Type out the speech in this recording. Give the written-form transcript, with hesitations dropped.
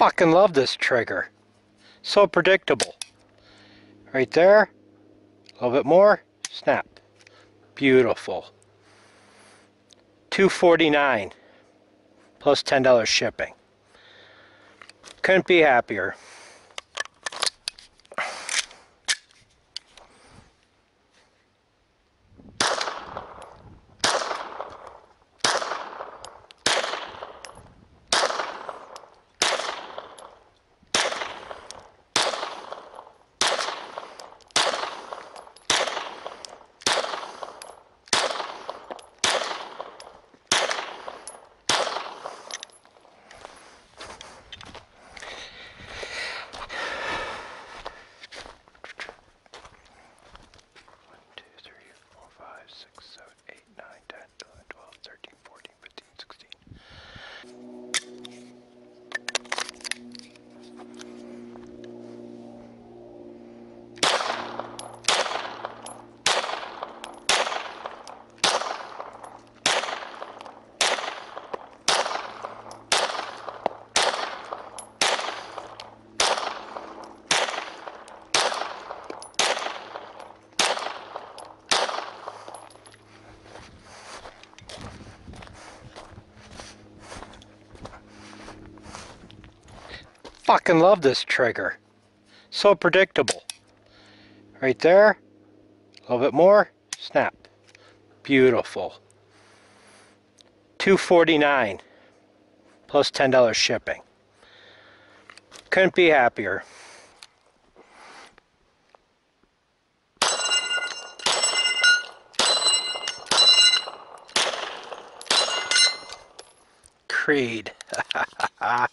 Fucking love this trigger. So predictable. Right there. A little bit more. Snap. Beautiful. $249 plus $10 shipping. Couldn't be happier. Fucking love this trigger. So predictable. Right there. A little bit more. Snap. Beautiful. $249 plus $10 shipping. Couldn't be happier. Creed.